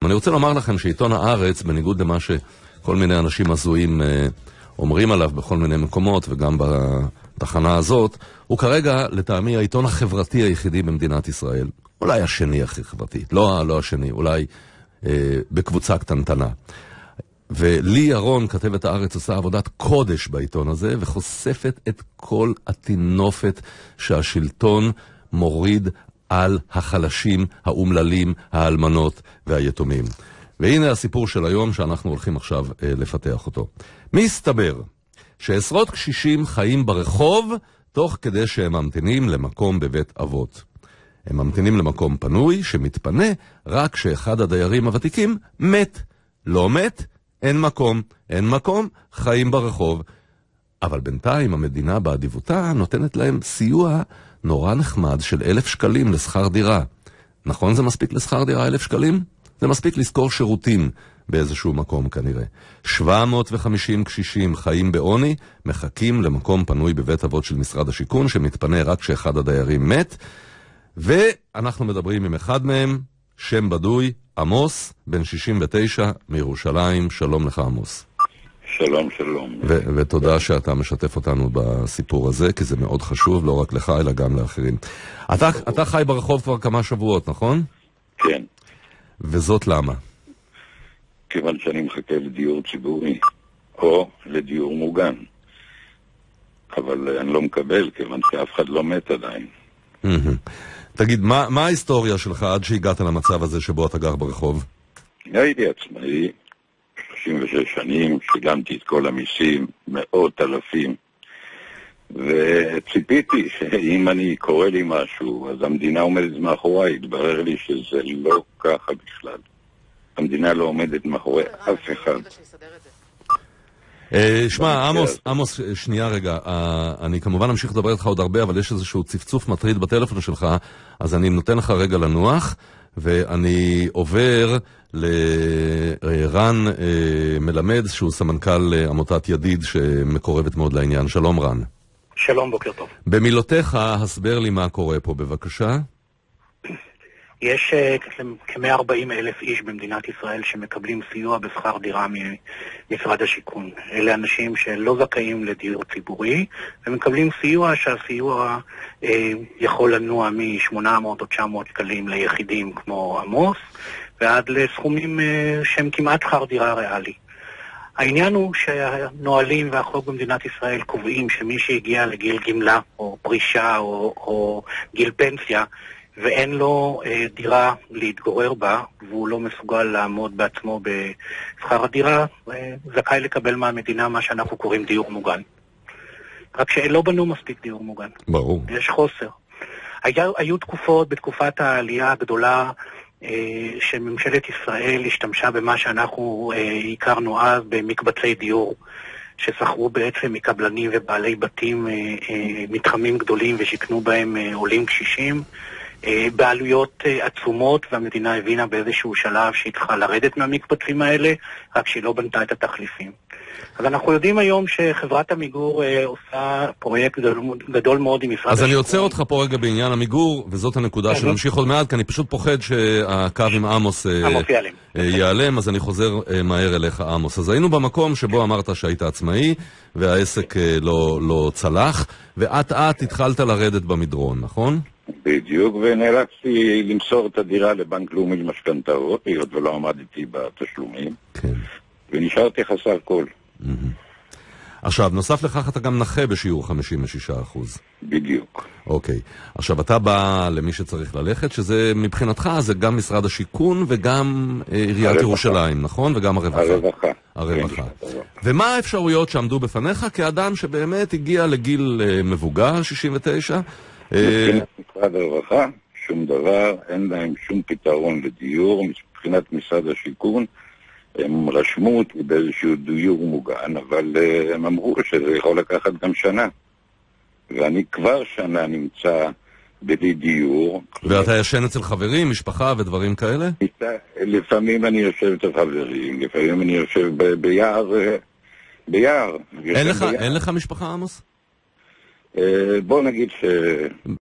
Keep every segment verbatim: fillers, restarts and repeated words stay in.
אני רוצה לומר לכם שעיתון הארץ, בניגוד למה שכל מיני אנשים הזויים אומרים עליו בכל מיני מקומות וגם בתחנה הזאת, הוא כרגע לטעמי העיתון החברתי היחידי במדינת ישראל. אולי השני הכי חברתי, לא, לא השני, אולי אה, בקבוצה קטנטנה. ולי ירון, כתבת הארץ, עושה עבודת קודש בעיתון הזה, וחושפת את כל התינופת שהשלטון מוריד על החלשים, האומללים, האלמנות והיתומים. והנה הסיפור של היום שאנחנו הולכים עכשיו אה, לפתח אותו. מסתבר שעשרות קשישים חיים ברחוב תוך כדי שהם ממתינים למקום בבית אבות. הם ממתינים למקום פנוי שמתפנה רק שאחד הדיירים הוותיקים מת. לא מת, אין מקום. אין מקום, חיים ברחוב. אבל בינתיים המדינה באדיבותה נותנת להם סיוע נורא נחמד של אלף שקלים לשכר דירה. נכון זה מספיק לשכר דירה אלף שקלים? זה מספיק לזכור שירותים באיזשהו מקום כנראה. שבע מאות וחמישים קשישים חיים בעוני, מחכים למקום פנוי בבית אבות של משרד השיכון שמתפנה רק שאחד הדיירים מת. ואנחנו מדברים עם אחד מהם, שם בדוי, עמוס, בן שישים ותשע מירושלים. שלום לך עמוס. שלום, שלום. ו- ותודה שאתה משתף אותנו בסיפור הזה, כי זה מאוד חשוב, לא רק לך, אלא גם לאחרים. אתה, אתה חי ברחוב כבר כמה שבועות, נכון? כן. וזאת למה? כיוון שאני מחכה לדיור ציבורי, או לדיור מוגן. אבל אני לא מקבל, כיוון שאף אחד לא מת עדיין. תגיד, מה, מה ההיסטוריה שלך עד שהגעת למצב הזה שבו אתה גר ברחוב? הייתי עצמאי, שלושים ושש שנים, שילמתי את כל המיסים, מאות אלפים, וציפיתי שאם אני קורא לי משהו, אז המדינה עומדת מאחוריי. התברר לי שזה לא ככה בכלל. המדינה לא עומדת מאחורי אף אחד. שמע, עמוס, עמוס, שנייה רגע, אני כמובן אמשיך לדבר איתך עוד הרבה, אבל יש איזשהו צפצוף מטריד בטלפון שלך, אז אני נותן לך רגע לנוח, ואני עובר לרן מלמד, שהוא סמנכ"ל עמותת ידיד, שמקורבת מאוד לעניין. שלום רן. שלום, בוקר טוב. במילותיך, הסבר לי מה קורה פה, בבקשה. יש כ-מאה וארבעים אלף איש במדינת ישראל שמקבלים סיוע בשכר דירה ממשרד השיכון. אלה אנשים שלא זכאים לדיור ציבורי, ומקבלים סיוע שהסיוע אה, יכול לנוע מ-שמונה מאות או תשע מאות שקלים ליחידים כמו עמוס, ועד לסכומים אה, שהם כמעט שכר דירה ריאלי. העניין הוא שהנועלים והחוק במדינת ישראל קובעים שמי שהגיע לגיל גמלה או פרישה או, או גיל פנסיה, ואין לו אה, דירה להתגורר בה, והוא לא מסוגל לעמוד בעצמו בשכר הדירה, אה, זכאי לקבל מהמדינה מה שאנחנו קוראים דיור מוגן. רק שלא בנו מספיק דיור מוגן. ברור. יש חוסר. היה, היו תקופות, בתקופת העלייה הגדולה, אה, שממשלת ישראל השתמשה במה שאנחנו אה, הכרנו אז במקבצי דיור, ששכרו בעצם מקבלנים ובעלי בתים, אה, אה, מתחמים גדולים ושיקנו בהם אה, עולים קשישים, בעלויות עצומות, והמדינה הבינה באיזשהו שלב שהיא צריכה לרדת מהמקבצים האלה, רק שהיא לא בנתה את התחליפים. אז אנחנו יודעים היום שחברת המיגור עושה פרויקט גדול מאוד עם משרד השיכון. אז אני עוצר אותך פה רגע בעניין המיגור, וזאת הנקודה שנמשיך עוד מעט, כי אני פשוט פוחד שהקו עם עמוס ייעלם, אז אני חוזר מהר אליך עמוס. אז היינו במקום שבו אמרת שהיית עצמאי, והעסק לא צלח, ואת את התחלת לרדת במדרון, נכון? בדיוק, ונאלצתי למסור את הדירה לבנק לאומי למשכנתאות, היות ולא עמדתי בתשלומים, כן. ונשארתי חסר כל. Mm-hmm. עכשיו, נוסף לכך אתה גם נכה בשיעור חמישים ושישה אחוז. בדיוק. אוקיי. עכשיו, אתה בא למי שצריך ללכת, שזה מבחינתך, זה גם משרד השיכון וגם עיריית ירושלים, נכון? וגם הרווחה. הרווחה. הרווחה. ומה האפשרויות שעמדו בפניך כאדם שבאמת הגיע לגיל מבוגר, שישים ותשע? מבחינת משרד הרווחה, שום דבר, אין להם שום פתרון לדיור. מבחינת משרד השיכון, הם רשמו אותי באיזשהו דיור מוגן, אבל uh, הם אמרו שזה יכול לקחת גם שנה. ואני כבר שנה נמצא בלי דיור. ואתה ישן אצל חברים, משפחה ודברים כאלה? לפעמים אני יושב אצל חברים, לפעמים אני יושב ב- ביער, ביער. אין לך, ביער. אין לך משפחה, עמוס? Uh, בוא נגיד ש...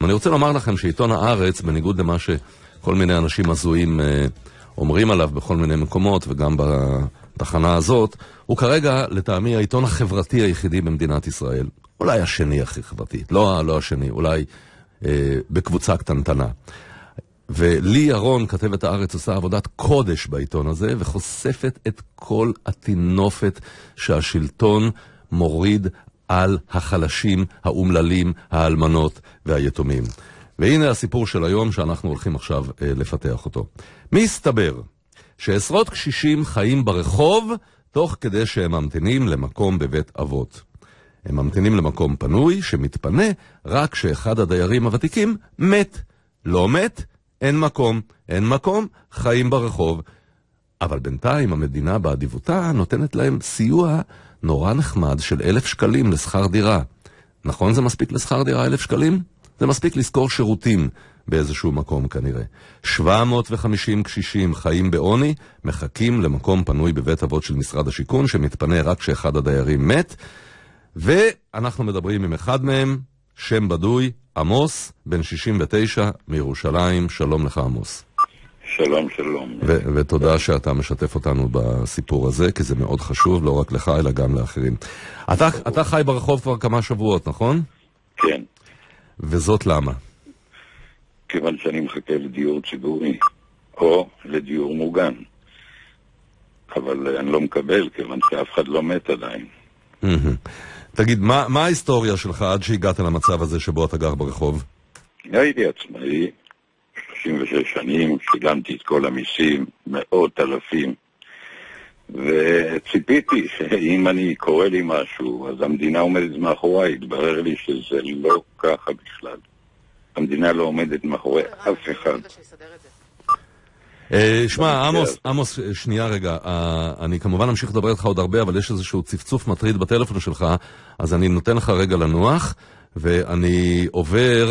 אני רוצה לומר לכם שעיתון הארץ, בניגוד למה שכל מיני אנשים הזויים אה, אומרים עליו בכל מיני מקומות וגם בתחנה הזאת, הוא כרגע לטעמי העיתון החברתי היחידי במדינת ישראל. אולי השני הכי חברתי, לא, לא השני, אולי אה, בקבוצה קטנטנה. ולי ירון, כתבת הארץ, עושה עבודת קודש בעיתון הזה, וחושפת את כל התינופת שהשלטון מוריד על החלשים, האומללים, האלמנות והיתומים. והנה הסיפור של היום שאנחנו הולכים עכשיו אה, לפתח אותו. מסתבר שעשרות קשישים חיים ברחוב תוך כדי שהם ממתינים למקום בבית אבות. הם ממתינים למקום פנוי שמתפנה רק שאחד הדיירים הוותיקים מת. לא מת, אין מקום. אין מקום, חיים ברחוב. אבל בינתיים המדינה באדיבותה נותנת להם סיוע נורא נחמד של אלף שקלים לשכר דירה. נכון זה מספיק לשכר דירה אלף שקלים? זה מספיק לזכור שירותים באיזשהו מקום כנראה. שבע מאות וחמישים קשישים חיים בעוני, מחכים למקום פנוי בבית אבות של משרד השיכון שמתפנה רק שאחד הדיירים מת. ואנחנו מדברים עם אחד מהם, שם בדוי, עמוס, בן שישים ותשע מירושלים. שלום לך עמוס. שלום, שלום. ו- ותודה שאתה משתף אותנו בסיפור הזה, כי זה מאוד חשוב, לא רק לך, אלא גם לאחרים. אתה, אתה חי ברחוב כבר כמה שבועות, נכון? כן. וזאת למה? כיוון שאני מחכה לדיור ציבורי, או לדיור מוגן. אבל אני לא מקבל, כיוון שאף אחד לא מת עדיין. תגיד, מה, מה ההיסטוריה שלך עד שהגעת למצב הזה שבו אתה גר ברחוב? הייתי עצמאי, שלושים ושש שנים, שילמתי את כל המיסים, מאות אלפים, וציפיתי שאם אני קורא לי משהו, אז המדינה עומדת מאחוריי. התברר לי שזה לא ככה בכלל. המדינה לא עומדת מאחורי אף אחד. שמע, עמוס, עמוס, שנייה רגע, אני כמובן אמשיך לדבר איתך עוד הרבה, אבל יש איזשהו צפצוף מטריד בטלפון שלך, אז אני נותן לך רגע לנוח, ואני עובר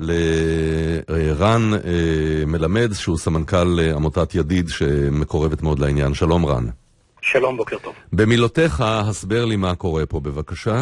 לרן מלמד, שהוא סמנכ"ל עמותת ידיד, שמקורבת מאוד לעניין. שלום רן. שלום, בוקר טוב. במילותיך, הסבר לי מה קורה פה, בבקשה.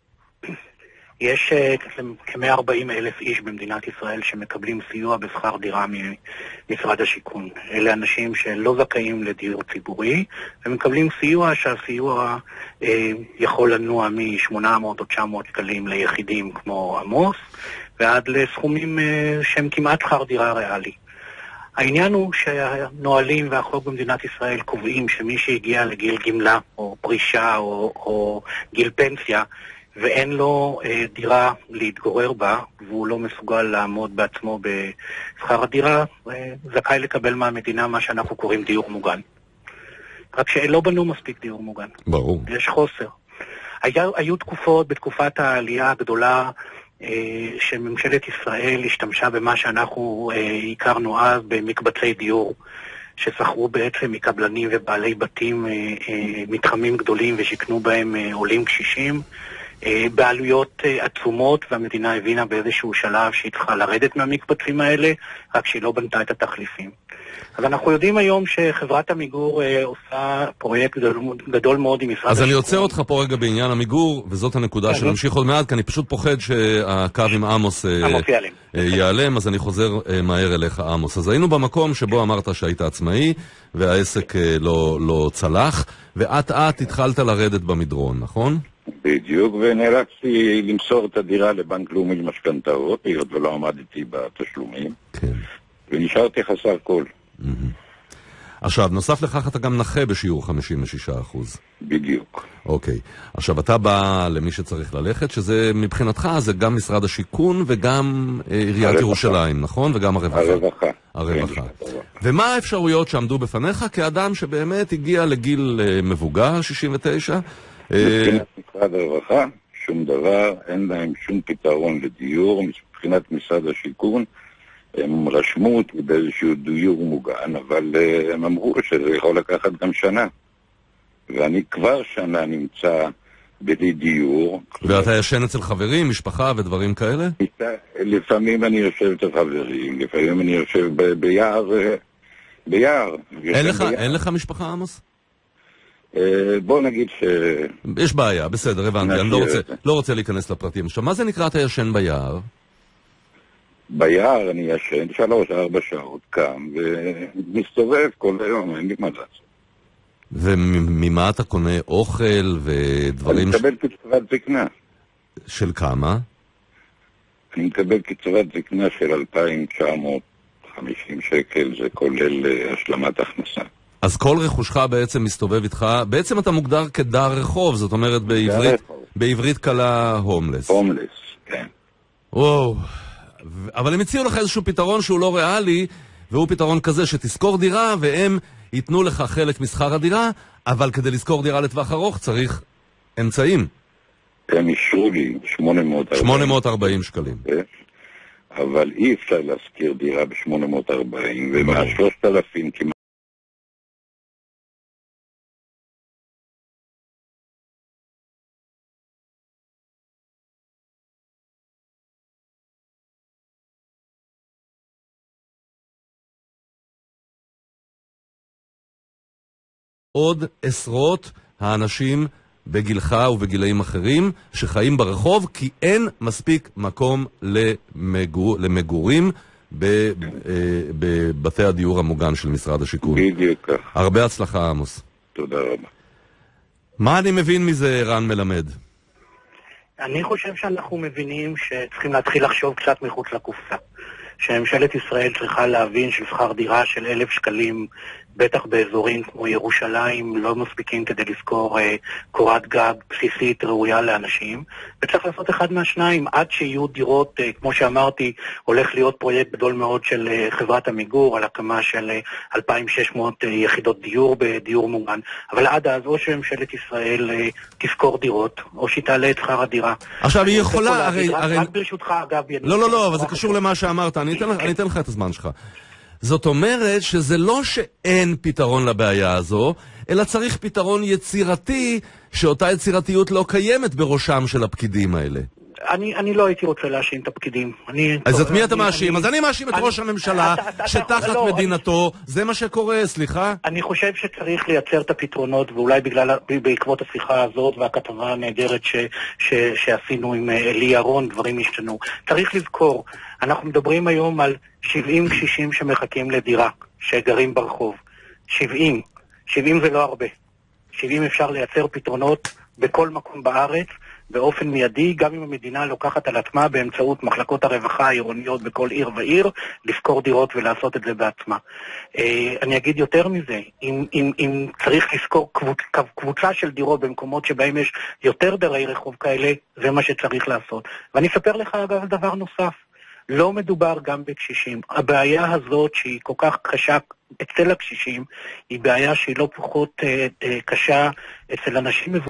יש כ-מאה וארבעים אלף איש במדינת ישראל שמקבלים סיוע בשכר דירה ממשרד השיכון. אלה אנשים שלא זכאים לדיור ציבורי, ומקבלים סיוע שהסיוע אה, יכול לנוע מ-שמונה מאות או תשע מאות שקלים ליחידים כמו עמוס, ועד לסכומים אה, שהם כמעט שכר דירה ריאלי. העניין הוא שהנועלים והחוק במדינת ישראל קובעים שמי שהגיע לגיל גמלה או פרישה או, או גיל פנסיה, ואין לו אה, דירה להתגורר בה, והוא לא מסוגל לעמוד בעצמו בשכר הדירה, אה, זכאי לקבל מהמדינה מה שאנחנו קוראים דיור מוגן. רק שלא בנו מספיק דיור מוגן. ברור. יש חוסר. היה, היו תקופות, בתקופת העלייה הגדולה, אה, שממשלת ישראל השתמשה במה שאנחנו אה, הכרנו אז במקבצי דיור, ששכרו בעצם מקבלנים ובעלי בתים, אה, אה, מתחמים גדולים ושיקנו בהם אה, עולים קשישים, בעלויות עצומות, והמדינה הבינה באיזשהו שלב שהיא צריכה לרדת מהמקבצים האלה, רק שהיא לא בנתה את התחליפים. אז אנחנו יודעים היום שחברת המיגור עושה פרויקט גדול מאוד עם משרד אז אני עוצר אותך פה רגע בעניין המיגור, וזאת הנקודה שנמשיך עוד מעט, כי אני פשוט פוחד שהקו עם עמוס ייעלם, אז אני חוזר מהר אליך עמוס. אז היינו במקום שבו אמרת שהיית עצמאי, והעסק לא צלח, ואת את התחלת לרדת במדרון, נכון? בדיוק, ונאלצתי למסור את הדירה לבנק לאומי למשכנתאות, היות ולא עמדתי בתשלומים, כן. ונשארתי חסר כל. Mm-hmm. עכשיו, נוסף לכך אתה גם נכה בשיעור חמישים ושישה אחוז. בדיוק. אוקיי. עכשיו, אתה בא למי שצריך ללכת, שזה מבחינתך, זה גם משרד השיכון וגם עיריית הרווחה. ירושלים, נכון? וגם הרווחה. הרווחה. הרווחה. כן, ומה האפשרויות שעמדו בפניך כאדם שבאמת הגיע לגיל מבוגר, שישים ותשע? מבחינת משרד הרווחה, שום דבר, אין להם שום פתרון לדיור. מבחינת משרד השיכון, הם רשמו אותי באיזשהו דיור מוגן, אבל הם אמרו שזה יכול לקחת גם שנה. ואני כבר שנה נמצא בלי דיור. ואתה ישן אצל חברים, משפחה ודברים כאלה? לפעמים אני יושב אצל חברים, לפעמים אני יושב ב- ביער, ביער. אין לך, ביער. אין לך משפחה, עמוס? בוא נגיד ש... יש בעיה, בסדר, הבנתי, אני לא רוצה, לא רוצה להיכנס לפרטים. עכשיו, מה זה נקרא אתה ישן ביער? ביער אני ישן שלוש, ארבע שעות, קם ומסתובב כל היום, אין לי מה לעשות. וממה אתה קונה אוכל ודברים... אני מקבל קצבת זקנה. של כמה? אני מקבל קצבת זקנה של אלפיים תשע מאות וחמישים שקל, זה כולל השלמת הכנסה. אז כל רכושך בעצם מסתובב איתך, בעצם אתה מוגדר כדר רחוב, זאת אומרת בעברית, בעברית קלה הומלס. הומלס, כן. וואו, אבל הם הציעו לך איזשהו פתרון שהוא לא ריאלי, והוא פתרון כזה שתזכור דירה והם ייתנו לך חלק משכר הדירה, אבל כדי לזכור דירה לטווח ארוך צריך אמצעים. הם אישרו לי שמונה מאות וארבעים שקלים. אבל אי אפשר להזכיר דירה ב-שמונה מאות וארבעים, ומה-שלושת אלפים כמעט. עוד עשרות האנשים בגילך ובגילאים אחרים שחיים ברחוב כי אין מספיק מקום למגור, למגורים בבתי הדיור המוגן של משרד השיכון. בדיוק כך. הרבה הצלחה, עמוס. תודה רבה. מה אני מבין מזה, רן מלמד? אני חושב שאנחנו מבינים שצריכים להתחיל לחשוב קצת מחוץ לקופסה. שממשלת ישראל צריכה להבין ששכר דירה של אלף שקלים, בטח באזורים כמו ירושלים, לא מספיקים כדי לזכור אה, קורת גג בסיסית ראויה לאנשים, וצריך לעשות אחד מהשניים, עד שיהיו דירות, אה, כמו שאמרתי, הולך להיות פרויקט גדול מאוד של אה, חברת המיגור, על הקמה של אה, אלפיים ושש מאות אה, יחידות דיור בדיור מוגן, אבל עד אז או שממשלת ישראל אה, תזכור דירות, או שהיא תעלה את שכר הדירה. עכשיו היא יכולה, הרי... רק, הרי... רק ברשותך, אגב... לא, לא, לא, אבל זה קשור למה שאמרת, אני אתן, אני אתן לך את הזמן שלך. זאת אומרת שזה לא שאין פתרון לבעיה הזו, אלא צריך פתרון יצירתי, שאותה יצירתיות לא קיימת בראשם של הפקידים האלה. אני, אני לא הייתי רוצה להאשים את הפקידים. אני, אז טוב, את מי אתה אני, מאשים? אני, אז אני מאשים את אני, ראש הממשלה, אתה, אתה, שתחת לא, מדינתו, אני, זה מה שקורה, סליחה? אני חושב שצריך לייצר את הפתרונות, ואולי בגלל, בעקבות השיחה הזאת והכתבה הנהדרת ש, ש, שעשינו עם אלי ירון, דברים השתנו. צריך לזכור, אנחנו מדברים היום על שבעים קשישים שמחכים לדירה, שגרים ברחוב. שבעים. שבעים זה לא הרבה. שבעים אפשר לייצר פתרונות בכל מקום בארץ, באופן מיידי, גם אם המדינה לוקחת על עצמה באמצעות מחלקות הרווחה העירוניות בכל עיר ועיר, לפקור דירות ולעשות את זה בעצמה. אני אגיד יותר מזה, אם, אם, אם צריך לזכור קבוצה של דירות במקומות שבהם יש יותר דרי רחוב כאלה, זה מה שצריך לעשות. ואני אספר לך אגב דבר נוסף, לא מדובר גם בקשישים. הבעיה הזאת שהיא כל כך קשה אצל הקשישים, היא בעיה שהיא לא פחות אה, אה, קשה אצל אנשים מבוגרים.